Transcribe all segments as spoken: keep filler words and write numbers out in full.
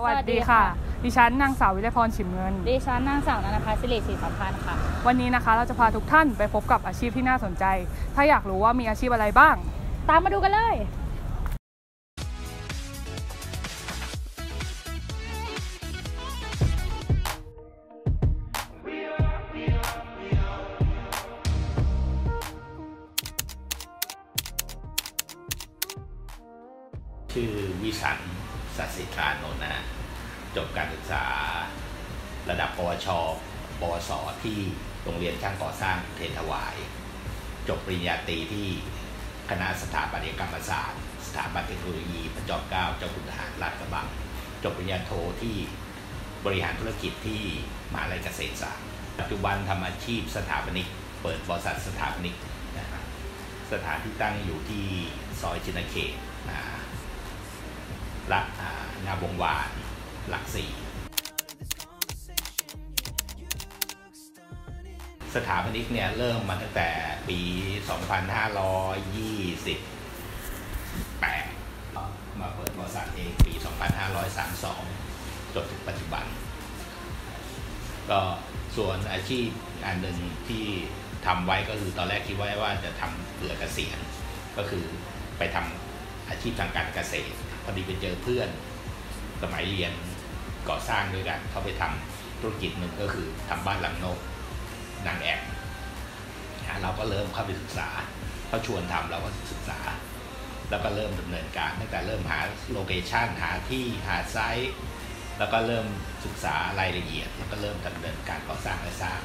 วัสดีค่ะดิฉันนางสาววิไลพรฉิมเงินดิฉันนางสาวนันทพัฒน์ศิริศรีสัมพันธ์ค่ะวันนี้นะคะเราจะพาทุกท่านไปพบกับอาชีพที่น่าสนใจถ้าอยากรู้ว่ามีอาชีพอะไรบ้างตามมาดูกันเลยชื่อวิสันต์ สัสิธานนท์นะจบการศึกษาระดับปวช ปวส ที่โรงเรียนช่างก่อสร้างเทรนถวายจบปริญญาตรีที่คณะสถาปัตยกรรมศาสตร์สถาบันเทคโนโลยีพระจอมเกล้าเจ้าคุณทหารลาดกระบังจบปริญญาโทที่บริหารธุรกิจที่มหาวิทยาลัยเกษตรศาสตร์ปัจจุบันทำอาชีพสถาปนิกเปิดบริษัทสถาปนิกนะครับสถานที่ตั้งอยู่ที่ซอยชินเขตหลักงามวงวานหลักสี่สถาปนิกเนี่ยเริ่มมาตั้งแต่ปี สองพันห้าร้อยยี่สิบแปด มาเปิดบริษัทเองปี สองพันห้าร้อยสามสิบสอง จนถึงปัจจุบันก็ส่วนอาชีพอันหนึ่งที่ทำไว้ก็คือตอนแรกคิดไว้ว่าจะทำเผื่อเกษียณก็คือไปทำอาชีพทางการเกษตรพอดีไปเจอเพื่อนสมัยเรียนก่อสร้างด้วยกันเขาไปทำธุรกิจหนึ่งก็คือทำบ้านหลังนกนางแอ่นเราก็เริ่มเข้าไปศึกษาเขาชวนทำเราก็ศึกษาแล้วก็เริ่มดำเนินการตั้งแต่เริ่มหาโลเคชั่นหาที่หาไซต์แล้วก็เริ่มศึกษารายละเอียดแล้วก็เริ่มดำเนินการก่อสร้างและสร้าง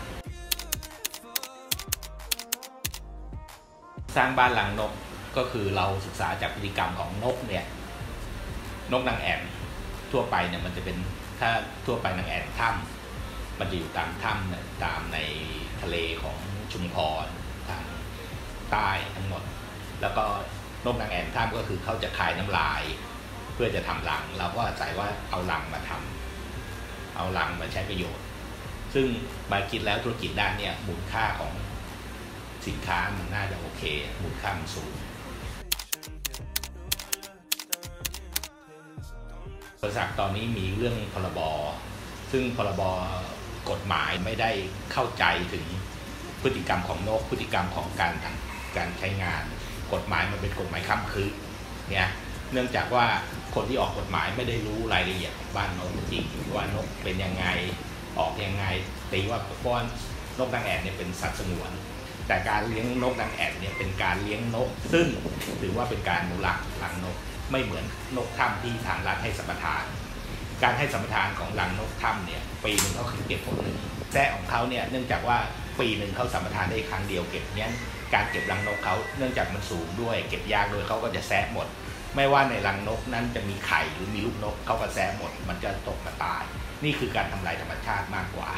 สร้างบ้านหลังนกก็คือเราศึกษาจากพฤติกรรมของนกเนี่ยนกนางแอ่นทั่วไปเนี่ยมันจะเป็นถ้าทั่วไปนางแอ่นถ้ำมันจะอยู่ตามถ้ำเนี่ยตามในทะเลของชุมพรทางใต้ทั้งหมดแล้วก็นกนางแอ่นถ้ำก็คือเขาจะคายน้ำลายเพื่อจะทำรังเราก็อาศัยว่าเอารังมาทำเอารังมาใช้ประโยชน์ซึ่งมาคิดแล้วธุรกิจด้านเนี่ยมูลค่าของสินค้ามันน่าจะโอเคมูลค่ามันสูงบริษัทตอนนี้มีเรื่องพรบซึ่งพรบกฎหมายไม่ได้เข้าใจถึงพฤติกรรมของนกพฤติกรรมของการการใช้งานกฎหมายมันเป็นกฎหมายค้ำคืนเนี่ยเนื่องจากว่าคนที่ออกกฎหมายไม่ได้รู้รายละเอียดของบ้านนกจริงว่านกเป็นยังไงออกยังไงตีว่าป้อนนกนางแอ่นเนี่ยเป็นสัตว์สงวนแต่การเลี้ยงนกนางแอ่นเนี่ยเป็นการเลี้ยงนกซึ่งถือว่าเป็นการอนุรักษ์รังนกไม่เหมือนนกถ้ำที่ทางรัฐให้สัมปทานการให้สัมปทานของรังนกถ้ำเนี่ยปีหนึ่งเขาคือเก็บผลหนึ่งแซะของเขาเนี่ยเนื่องจากว่าปีหนึ่งเขาสัมปทานได้ครั้งเดียวเก็บเนี้ยการเก็บรังนกเขาเนื่องจากมันสูงด้วยเก็บยากด้วยเขาก็จะแซะหมดไม่ว่าในรังนกนั้นจะมีไข่หรือมีลูกนกเขาก็แซะหมดมันจะตกมาตายนี่คือการทำลายธรรมชาติมากกว่า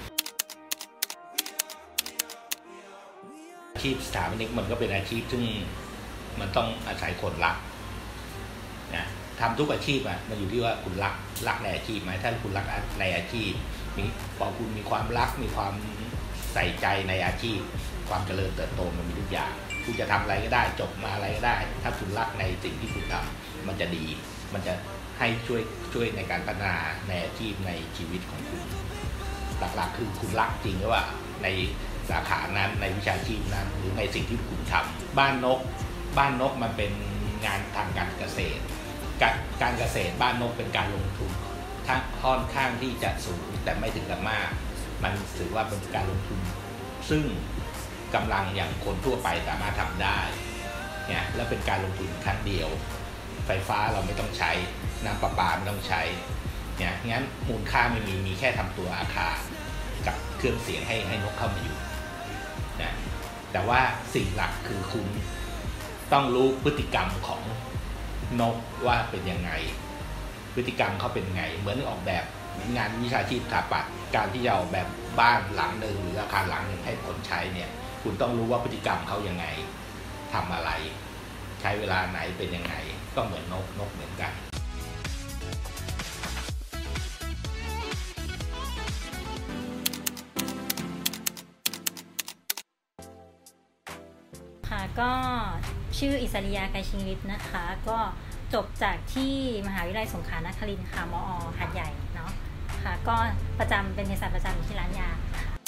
อาชีพสถาปนิกมันก็เป็นอาชีพซึ่งมันต้องอาศัยคนรักนะทำทุกอาชีพอ่ะมันอยู่ที่ว่าคุณรักรักในอาชีพไหมถ้าคุณรักในอาชีพมีพอคุณมีความรักมีความใส่ใจในอาชีพความเจริญเติบโตมันมีทุกอย่างคุณจะทำอะไรก็ได้จบมาอะไรก็ได้ถ้าคุณรักในสิ่งที่คุณทำมันจะดีมันจะให้ช่วยช่วยในการพัฒนาในอาชีพในชีวิตของคุณหลักๆคือคุณรักจริงหรือว่าในสาขานั้นในวิชาชีพนั้นหรือในสิ่งที่คุณทำบ้านนกบ้านนกมันเป็นงานทางการเกษตรการการเกษตรบ้านนกเป็นการลงทุนค่อนข้างที่จะสูงแต่ไม่ถึงกับมากมันถือว่าเป็นการลงทุนซึ่งกำลังอย่างคนทั่วไปสามารถทำได้เนี่ยและเป็นการลงทุนครั้งเดียวไฟฟ้าเราไม่ต้องใช้น้ำประปาไม่ต้องใช้เนี่ยงั้นมูลค่าไม่มีมีแค่ทำตัวอาคารกับเครื่องเสียงให้ให้นกเข้ามาอยู่นะแต่ว่าสิ่งหลักคือคุณต้องรู้พฤติกรรมของนกว่าเป็นยังไงพฤติกรรมเขาเป็นไงเหมือนออกแบบงานวิชาชีพสถาปัตย์การที่จะออกแบบบ้านหลังหนึ่งหรืออาคารหลังหนึ่งให้คนใช้เนี่ยคุณต้องรู้ว่าพฤติกรรมเขายังไงทำอะไรใช้เวลาไหนเป็นยังไงก็เหมือนนกนกเหมือนกันค่ะก็ชื่ออิสริยา ไกรชิงฤทธิ์นะคะก็จบจากที่มหาวิทยาลัยสงขลานครินทร์ค่ะมอหาดใหญ่เนาะค่ะก็ประจำเป็นเภสัชประจำอยู่ที่ร้านยา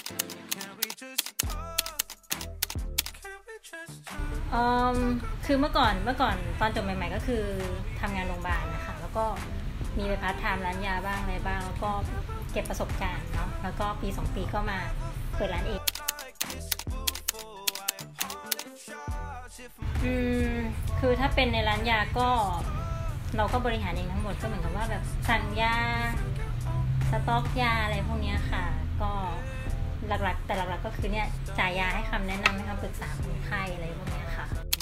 อืมคือเมื่อก่อนเมื่อก่อนตอนจบใหม่ๆก็คือทำงานโรงพยาบาลนะคะแล้วก็มีไปพาร์ทไทม์ร้านยาบ้างอะไรบ้างแล้วก็เก็บประสบการณ์เนาะแล้วก็ปีสองปีก็มาเปิดร้านเองอืมคือถ้าเป็นในร้านยาก็เราก็บริหารเองทั้งหมดก็เหมือนกับว่าแบบสั่งยาสต็อกยาอะไรพวกนี้ค่ะก็หลักๆแต่หลักๆก็คือเนี่ยจ่ายยาให้คำแนะนำให้คำปรึกษาคนไข้อะไรพวกนี้ค่ะ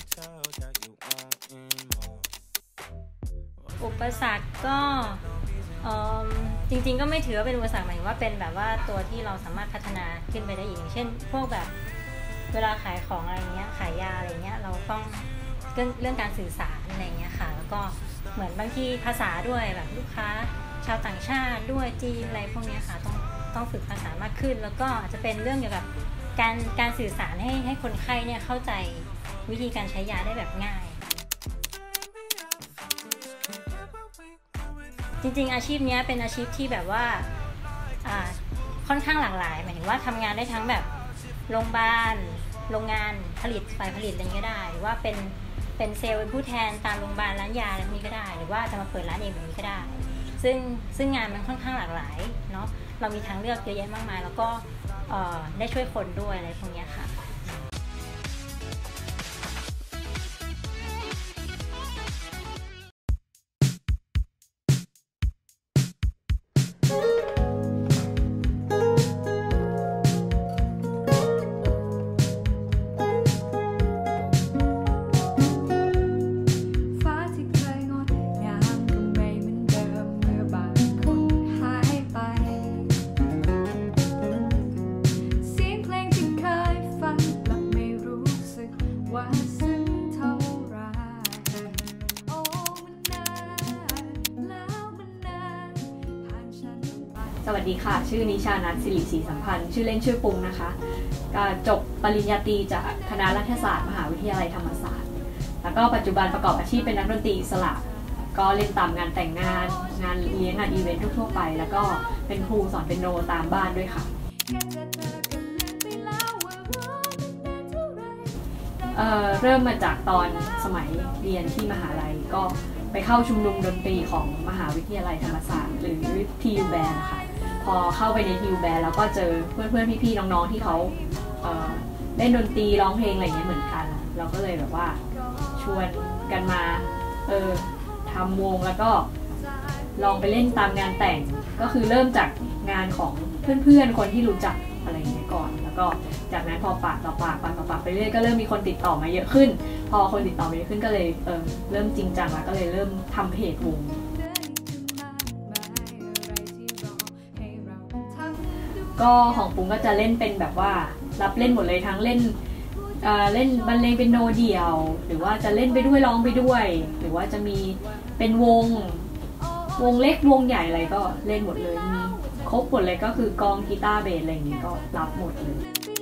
อุปสรรคก็จริงๆก็ไม่ถือว่าเป็นอุปสรรคหมายถึงว่าเป็นแบบว่าตัวที่เราสามารถพัฒนาขึ้นไปได้อีกอย่างเช่นพวกแบบเวลาขายของอะไรเงี้ยขายยาอะไรเงี้ยเราต้องเรื่องเรื่องการสื่อสารอะไรเงี้ยค่ะแล้วก็เหมือนบางทีภาษาด้วยแบบลูกค้าชาวต่างชาติด้วยจีนอะไรพวกนี้ค่ะต้องต้องฝึกภาษามากขึ้นแล้วก็อาจจะเป็นเรื่องเกี่ยวกับการการสื่อสารให้ให้คนไข้เนี่ยเข้าใจวิธีการใช้ยาได้แบบง่ายจริงๆอาชีพนี้เป็นอาชีพที่แบบว่าค่อนข้างหลากหลายหมายถึงว่าทำงานได้ทั้งแบบโรงพยาบาลโรงงานผลิตฝ่ายผลิตอะไรก็ได้หรือว่าเป็นเป็นเซลล์เป็นผู้แทนตามโรงพยาบาลร้านยาอะไรพวกนี้ก็ได้หรือว่าจะมาเปิดร้านเองแบบนี้ก็ได้ซึ่งซึ่งงานมันค่อนข้างหลากหลายเนาะเรามีทางเลือกเยอะแยะมากมายแล้วก็ได้ช่วยคนด้วยอะไรพวกนี้ค่ะสวัสดีค่ะชื่อนิชานัทศิริศรีสัมพันธ์ชื่อเล่นชื่อปุงนะคะจบปริญญาตรีจากคณะรัฐศาสตร์มหาวิทยาลัยธรรมศาสตร์แล้วก็ปัจจุบันประกอบอาชีพเป็นนักดนตรีอิสระก็เล่นตามงานแต่งงานงานเลี้ยงงานอีเวนต์ทั่วไปแล้วก็เป็นครูสอนเปียโนตามบ้านด้วยค่ะเอ่อเริ่มมาจากตอนสมัยเรียนที่มหาลัยก็ไปเข้าชุมนุมดนตรีของมหาวิทยาลัยธรรมศาสตร์หรือ ที ยู Band ค่ะพอเข้าไปใน ที ยู Band แล้วก็เจอเพื่อนๆพี่ๆน้องๆที่เขาเอ่อเล่นดนตรีร้องเพลงอะไรเงี้ยเหมือนกันเราก็เลยแบบว่าชวนกันมาเออทำวงแล้วก็ลองไปเล่นตามงานแต่งก็คือเริ่มจากงานของเพื่อนๆคนที่รู้จักอะไรเงี้ยก่อนแล้วก็จากนั้นพอปากต่อปากปากต่อปากไปเรื่อยก็เริ่มมีคนติดต่อมาเยอะขึ้นพอคนติดต่อมาเยอะขึ้นก็เลยเออเริ่มจริงจังแล้วก็เลยเริ่มทำเพจวงก็ของปุ้งก็จะเล่นเป็นแบบว่ารับเล่นหมดเลยทั้งเล่นเอ่อเล่นบรรเลงเป็นโนเดี่ยวหรือว่าจะเล่นไปด้วยร้องไปด้วยหรือว่าจะมีเป็นวงวงเล็กวงใหญ่อะไรก็เล่นหมดเลยมีครบหมดเลยก็คือกลองกีตาร์เบสอะไรอย่างนี้ก็รับหมดเลย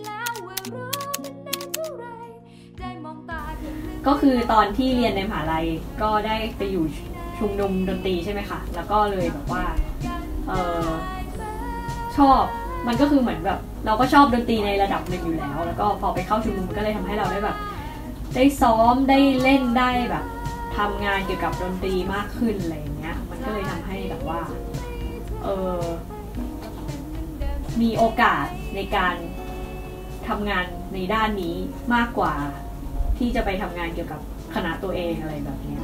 ก็คือตอนที่เรียนในมหาลัยก็ได้ไปอยู่ชุมนุมดนตรีใช่ไหมคะแล้วก็เลยแบบว่าเออชอบมันก็คือเหมือนแบบเราก็ชอบดนตรีในระดับหนึ่งอยู่แล้วแล้วก็พอไปเข้าชุมนุมมันก็เลยทำให้เราได้แบบได้ซ้อมได้เล่นได้แบบทำงานเกี่ยวกับดนตรีมากขึ้นอะไรอย่างเงี้ยมันก็เลยทำให้แบบว่าเออมีโอกาสในการทำงานในด้านนี้มากกว่าที่จะไปทำงานเกี่ยวกับคณะตัวเองอะไรแบบนี้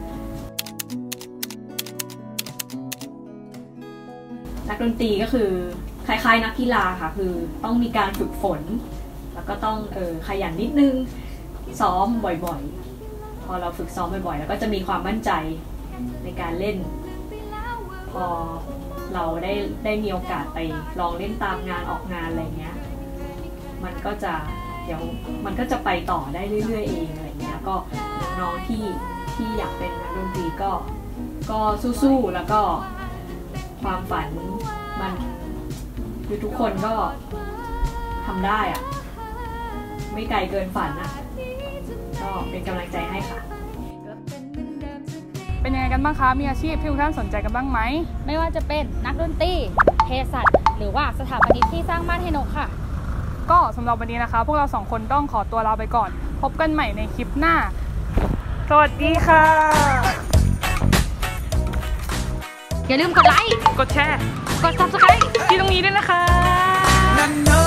นักดนตรีก็คือคล้ายๆนักกีฬาค่ะคือต้องมีการฝึกฝนแล้วก็ต้องเออขยันนิดนึงซ้อมบ่อยๆพอเราฝึกซ้อมบ่อยๆแล้วก็จะมีความมั่นใจในการเล่นพอเราได้ได้มีโอกาสไปลองเล่นตามงานออกงานอะไรเงี้ยมันก็จะเดี๋ยวมันก็จะไปต่อได้เรื่อยๆเองอะไรเงี้ยก็น้องๆที่ที่อยากเป็นนักดนตรีก็ก็สู้ๆแล้วก็ความฝันมันคือทุกคนก็ทำได้อะไม่ไกลเกินฝันอะก็เป็นกำลังใจให้ค่ะเป็นยังไงกันบ้างคะมีอาชีพที่ทุกท่านสนใจกันบ้างไหมไม่ว่าจะเป็นนักดนตรีเภสัชหรือว่าสถาปนิกที่สร้างบ้านให้นกค่ะก็สำหรับวันนี้นะคะ พวกเราสองคนต้องขอตัวลาไปก่อน พบกันใหม่ในคลิปหน้า สวัสดีค่ะอย่าลืมกดไลค์กดแชร์กด ซับสไครบ์ที่ตรงนี้ด้วยนะคะ I know